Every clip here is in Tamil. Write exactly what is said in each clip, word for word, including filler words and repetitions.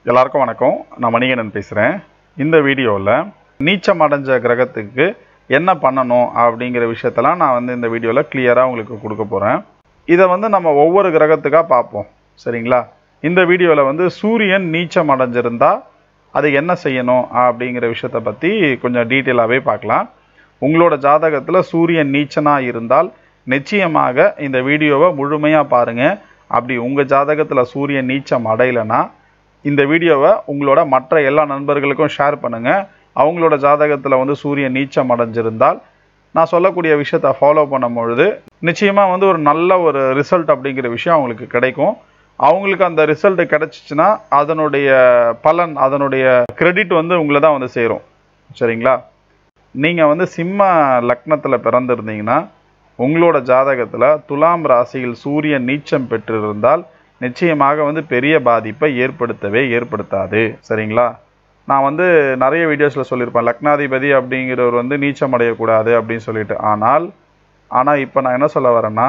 எல்லாருக்கும் வணக்கம். நான் மணிகண்டன் பேசுகிறேன். இந்த வீடியோவில் நீச்சம் அடைஞ்ச கிரகத்துக்கு என்ன பண்ணணும் அப்படிங்கிற விஷயத்தெல்லாம் நான் வந்து இந்த வீடியோவில் கிளியராக உங்களுக்கு கொடுக்க போகிறேன். இதை வந்து நம்ம ஒவ்வொரு கிரகத்துக்காக பார்ப்போம், சரிங்களா? இந்த வீடியோவில் வந்து சூரியன் நீச்சம் அடைஞ்சிருந்தால் அது என்ன செய்யணும் அப்படிங்கிற விஷயத்தை பற்றி கொஞ்சம் டீட்டெயிலாகவே பார்க்கலாம். உங்களோட ஜாதகத்தில் சூரியன் நீச்சனாக இருந்தால் நிச்சயமாக இந்த வீடியோவை முழுமையாக பாருங்கள். அப்படி உங்கள் ஜாதகத்தில் சூரியன் நீச்சம் அடையலைன்னா இந்த வீடியோவை உங்களோட மற்ற எல்லா நண்பர்களுக்கும் ஷேர் பண்ணுங்கள். அவங்களோட ஜாதகத்தில் வந்து சூரியன் நீச்சம் அடைஞ்சிருந்தால் நான் சொல்லக்கூடிய விஷயத்தை ஃபாலோ பண்ணும் பொழுது நிச்சயமாக வந்து ஒரு நல்ல ஒரு ரிசல்ட் அப்படிங்கிற விஷயம் அவங்களுக்கு கிடைக்கும். அவங்களுக்கு அந்த ரிசல்ட் கிடைச்சிச்சுன்னா அதனுடைய பலன், அதனுடைய கிரெடிட் வந்து உங்களை தான் வந்து சேரும், சரிங்களா? நீங்கள் வந்து சிம்ம லக்னத்தில் பிறந்திருந்தீங்கன்னா உங்களோட ஜாதகத்தில் துலாம் ராசியில் சூரியன் நீச்சம் பெற்றிருந்தால் நிச்சயமாக வந்து பெரிய பாதிப்பை ஏற்படுத்தவே ஏற்படுத்தாது, சரிங்களா? நான் வந்து நிறைய வீடியோஸில் சொல்லியிருப்பேன், லக்னாதிபதி அப்படிங்கிறவர் வந்து நீச்சம் அடையக்கூடாது அப்படின்னு சொல்லிட்டு. ஆனால் ஆனால் இப்போ நான் என்ன சொல்ல வரேன்னா,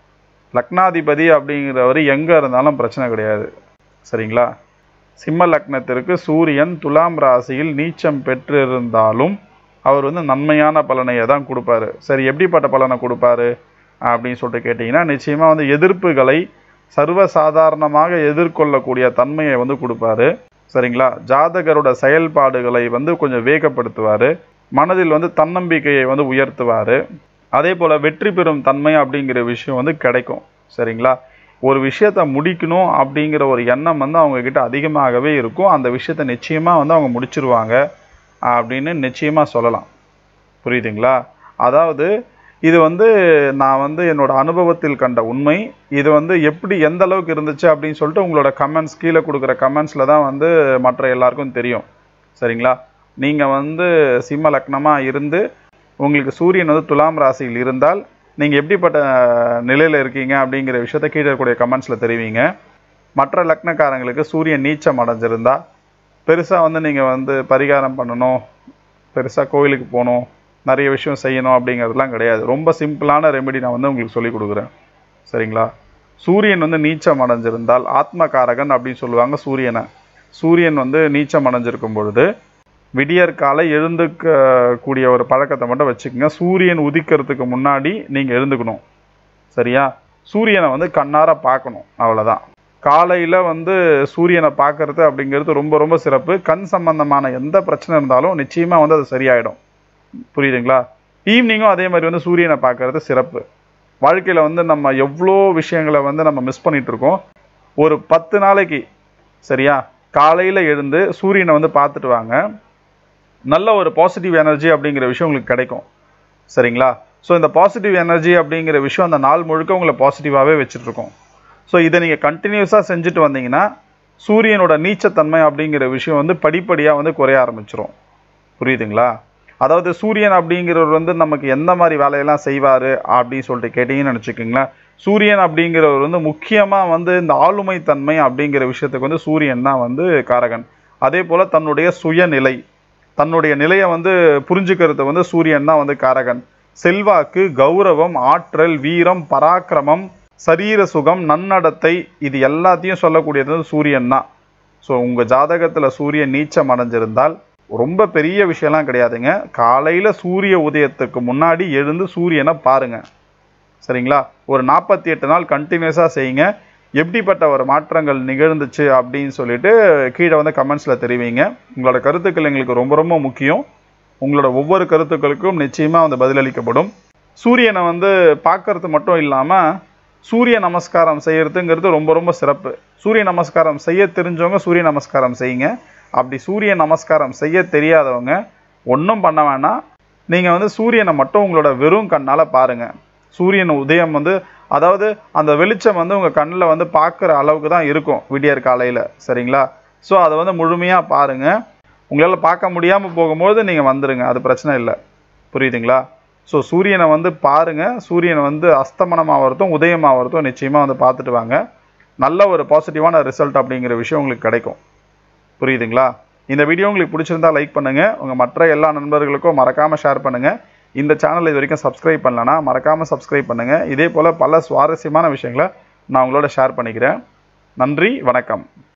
லக்னாதிபதி அப்படிங்கிறவர் எங்கே இருந்தாலும் பிரச்சனை கிடையாது, சரிங்களா? சிம்ம லக்னத்திற்கு சூரியன் துலாம் ராசியில் நீச்சம் பெற்றிருந்தாலும் அவர் வந்து நன்மையான பலனையை தான் கொடுப்பாரு. சரி, எப்படிப்பட்ட பலனை கொடுப்பாரு அப்படின்னு சொல்லிட்டு கேட்டிங்கன்னா, நிச்சயமாக வந்து எதிர்ப்புகளை சர்வசாதாரணமாக எதிர்கொள்ளக்கூடிய தன்மையை வந்து கொடுப்பாரு, சரிங்களா? ஜாதகரோட செயல்பாடுகளை வந்து கொஞ்சம் வேகப்படுத்துவார். மனதில் வந்து தன்னம்பிக்கையை வந்து உயர்த்துவார். அதே போல் வெற்றி பெறும் தன்மை அப்படிங்கிற விஷயம் வந்து கிடைக்கும், சரிங்களா? ஒரு விஷயத்தை முடிக்கணும் அப்படிங்கிற ஒரு எண்ணம் வந்து அவங்கக்கிட்ட அதிகமாகவே இருக்கும். அந்த விஷயத்தை நிச்சயமாக வந்து அவங்க முடிச்சிருவாங்க அப்படின்னு நிச்சயமாக சொல்லலாம், புரியுதுங்களா? அதாவது இது வந்து நான் வந்து என்னோட அனுபவத்தில் கண்ட உண்மை. இது வந்து எப்படி எந்த அளவுக்கு இருந்துச்சு அப்படின்னு சொல்லிட்டு உங்களோட கமெண்ட்ஸ், கீழே கொடுக்குற கமெண்ட்ஸில் தான் வந்து மற்ற எல்லாருக்கும் தெரியும், சரிங்களா? நீங்கள் வந்து சிம்ம லக்னமாக இருந்து உங்களுக்கு சூரியன் வந்து துலாம் ராசியில் இருந்தால் நீங்கள் எப்படிப்பட்ட நிலையில் இருக்கீங்க அப்படிங்கிற விஷயத்த கீழே இருக்கக்கூடிய கமெண்ட்ஸில் தெரிவிங்க. மற்ற லக்னக்காரங்களுக்கு சூரியன் நீச்சம் அடைஞ்சிருந்தால் பெருசாக வந்து நீங்கள் வந்து பரிகாரம் பண்ணணும், பெருசாக கோயிலுக்கு போகணும், நிறைய விஷயம் செய்யணும் அப்படிங்கிறதுலாம் கிடையாது. ரொம்ப சிம்பிளான ரெமெடி நான் வந்து உங்களுக்கு சொல்லிக் கொடுக்குறேன், சரிங்களா? சூரியன் வந்து நீச்சம் அடைஞ்சிருந்தால் ஆத்மகாரகன் அப்படின்னு சொல்லுவாங்க சூரியனை. சூரியன் வந்து நீச்சம் அடைஞ்சிருக்கும் பொழுது விடியற்காலை எழுந்துக்கக்கூடிய ஒரு பழக்கத்தை மட்டும் வச்சுக்கோங்க. சூரியன் உதிக்கிறதுக்கு முன்னாடி நீங்கள் எழுந்துக்கணும், சரியா? சூரியனை வந்து கண்ணார பார்க்கணும், அவ்வளோதான். காலையில் வந்து சூரியனை பார்க்கறது அப்படிங்கிறது ரொம்ப ரொம்ப சிறப்பு. கண் சம்பந்தமான எந்த பிரச்சனை இருந்தாலும் நிச்சயமாக வந்து அது சரியாயிடும், புரியுதுங்களா? ஈவினிங்கும் அதே மாதிரி வந்து சூரியனை பார்க்கறது சிறப்பு. வாழ்க்கையில் வந்து நம்ம எவ்வளோ விஷயங்களை வந்து நம்ம மிஸ் பண்ணிகிட்டு இருக்கோம். ஒரு பத்து நாளைக்கு, சரியா, காலையில் எழுந்து சூரியனை வந்து பார்த்துட்டு வாங்க. நல்ல ஒரு பாசிட்டிவ் எனர்ஜி அப்படிங்கிற விஷயம் உங்களுக்கு கிடைக்கும், சரிங்களா? ஸோ இந்த பாசிட்டிவ் எனர்ஜி அப்படிங்கிற விஷயம் அந்த நாள் முழுக்க உங்களை பாசிட்டிவாகவே வச்சுட்ருக்கோம். ஸோ இதை நீங்கள் கண்டினியூஸாக செஞ்சுட்டு வந்தீங்கன்னா சூரியனோட நீச்சத்தன்மை அப்படிங்கிற விஷயம் வந்து படிப்படியாக வந்து குறைய ஆரம்பிச்சிரும், புரியுதுங்களா? அதாவது சூரியன் அப்படிங்கிறவர் வந்து நமக்கு எந்த மாதிரி வேலையெல்லாம் செய்வார் அப்படின்னு சொல்லிட்டு கேட்டிங்கன்னு நினச்சிக்கிங்களேன். சூரியன் அப்படிங்கிறவர் வந்து முக்கியமாக வந்து இந்த ஆளுமை தன்மை அப்படிங்கிற விஷயத்துக்கு வந்து சூரியன் தான் வந்து காரகன். அதே போல் தன்னுடைய சுயநிலை, தன்னுடைய நிலையை வந்து புரிஞ்சுக்கிறது வந்து சூரியன் தான் வந்து காரகன். செல்வாக்கு, கௌரவம், ஆற்றல், வீரம், பராக்கிரமம், சரீர சுகம், நன்னடத்தை, இது எல்லாத்தையும் சொல்லக்கூடியது வந்து சூரியன் தான். ஸோ உங்கள் ஜாதகத்தில் சூரியன் நீச்சம் அடைஞ்சிருந்தால் ரொம்ப பெரிய விஷயம்லாம் கிடையாதுங்க. காலையில் சூரிய உதயத்துக்கு முன்னாடி எழுந்து சூரியனை பாருங்கள், சரிங்களா? ஒரு நாற்பத்தி எட்டு நாள் கண்டினியூஸாக செய்யுங்க. எப்படிப்பட்ட ஒரு மாற்றங்கள் நிகழ்ந்துச்சு அப்படின்னு சொல்லிட்டு கீழே வந்து கமெண்ட்ஸில் தெரிவிங்க. உங்களோட கருத்துக்கள் எங்களுக்கு ரொம்ப ரொம்ப முக்கியம். உங்களோட ஒவ்வொரு கருத்துக்களுக்கும் நிச்சயமாக வந்து பதிலளிக்கப்படும். சூரியனை வந்து பார்க்கறது மட்டும் இல்லாமல் சூரிய நமஸ்காரம் செய்கிறதுங்கிறது ரொம்ப ரொம்ப சிறப்பு. சூரிய நமஸ்காரம் செய்ய தெரிஞ்சவங்க சூரிய நமஸ்காரம் செய்யுங்க. அப்படி சூரிய நமஸ்காரம் செய்ய தெரியாதவங்க ஒன்றும் பண்ண வேணாம். நீங்கள் வந்து சூரியனை மட்டும் உங்களோட வெறும் கண்ணால் பாருங்கள். சூரியன் உதயம் வந்து, அதாவது அந்த வெளிச்சம் வந்து உங்கள் கண்ணில் வந்து பார்க்குற அளவுக்கு தான் இருக்கும் விடியற் காலையில், சரிங்களா? ஸோ அதை வந்து முழுமையாக பாருங்கள். உங்களால் பார்க்க முடியாமல் போகும்போது நீங்கள் வந்துடுங்க, அது பிரச்சனை இல்லை, புரியுதுங்களா? ஸோ சூரியனை வந்து பாருங்கள். சூரியனை வந்து அஸ்தமனமாகறதும் உதயமாகறதும் நிச்சயமாக வந்து பார்த்துட்டு வாங்க. நல்ல ஒரு பாசிட்டிவான ரிசல்ட் அப்படிங்கிற விஷயம் உங்களுக்கு கிடைக்கும், புரியுதுங்களா? இந்த வீடியோ உங்களுக்கு பிடிச்சிருந்தால் லைக் பண்ணுங்கள். உங்கள் மற்ற எல்லா நண்பர்களுக்கும் மறக்காமல் ஷேர் பண்ணுங்கள். இந்த சேனல் இது வரைக்கும் சப்ஸ்கிரைப் பண்ணலன்னா மறக்காமல் சப்ஸ்கிரைப் பண்ணுங்கள். இதே போல் பல சுவாரஸ்யமான விஷயங்களை நான் உங்களோட ஷேர் பண்ணிக்கிறேன். நன்றி, வணக்கம்.